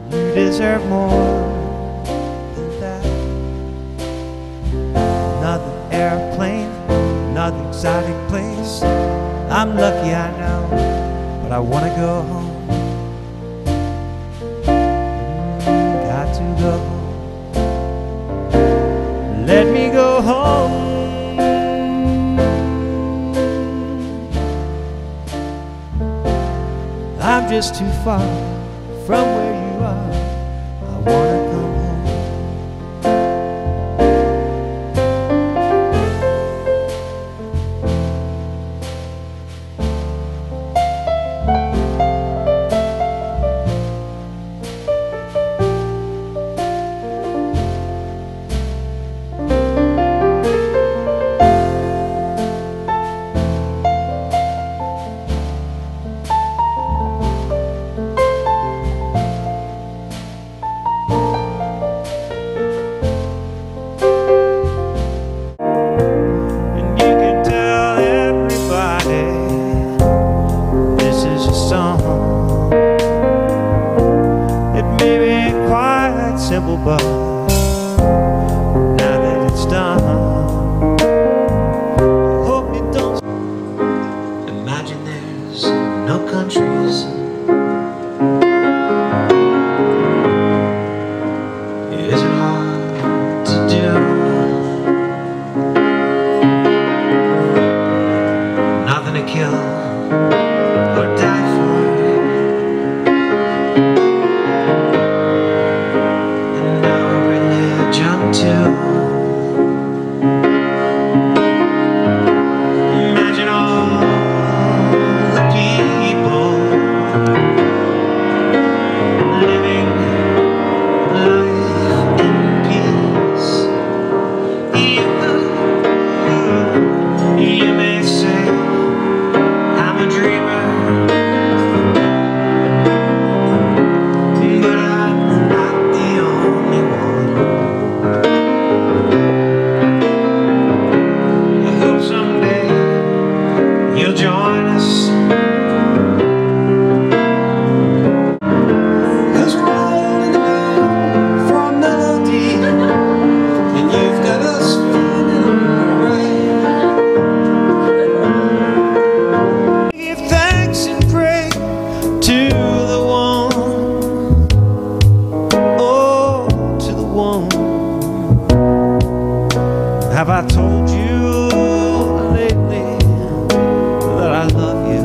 You deserve more than that. Another airplane, another exotic place. I'm lucky, I know, but I wanna go home. Got to go home. Let me go home. I'm just too far from where you are. I wanna come home. Simple, but now that it's done, I hope you don't imagine there's no countries. It isn't hard to do. Nothing to kill or die for. Imagine all the people living life in peace. You may say I'm a dreamer, but I'm not the only one. You'll join us, 'cause we're all in the mood for a melody, and you've got us feeling right. Give thanks and pray to the one, oh, to the one. Have I told you lately that I love you?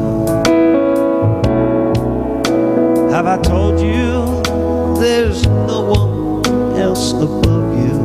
Have I told you there's no one else above you?